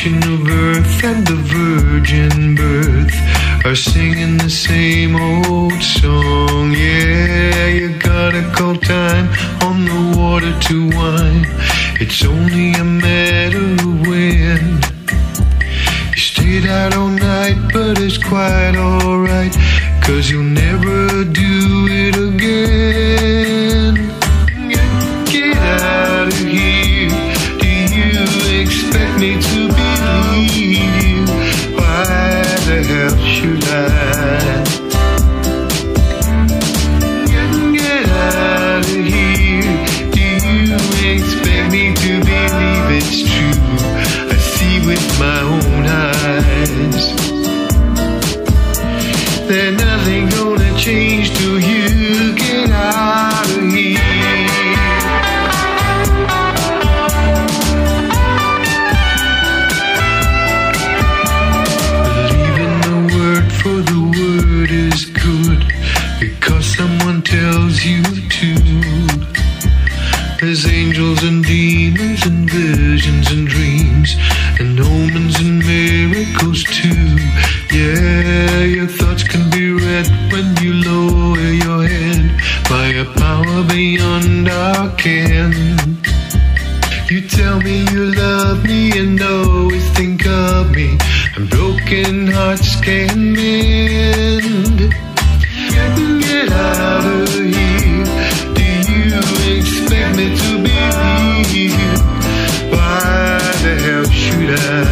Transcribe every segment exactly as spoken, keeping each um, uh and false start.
ocean of earth and the virgin birth are singing the same old song. Yeah, you gotta call time on the water to wine. It's only a matter of when. You stayed out all night, but it's quite alright, 'cause you'll never do it again. Get out of here. Do you expect me to believe you? Why the hell should I? Get out of here. Do you expect me to believe it's true? I see with my own eyes. There's nothing gonna change till you get out of here. Believe in the word, for the word is good, because someone tells you to. There's angels and demons and visions and dreams and omens and miracles too. Yeah, your thoughts can be read when you lower your head by a power beyond our ken. You tell me you love me and always think of me, and broken hearts can mend. Get out of here. Do you expect me to believe you? Why the hell should I?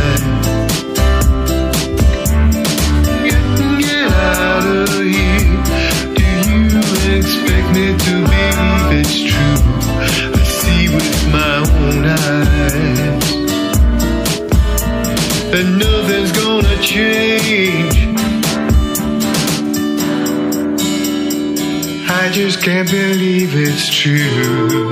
Expect me to believe it's true. I see with my own eyes that nothing's gonna change. I just can't believe it's true.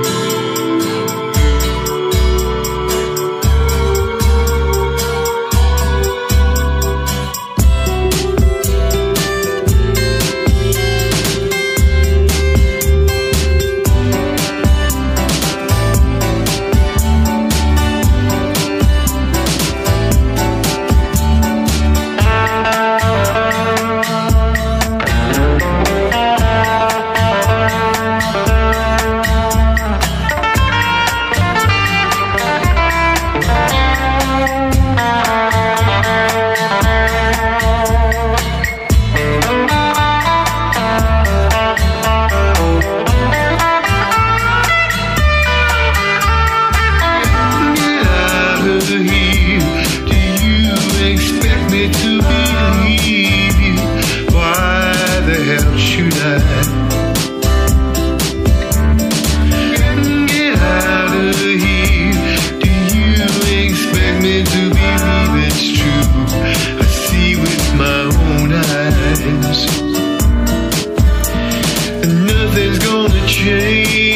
Nothing's gonna change.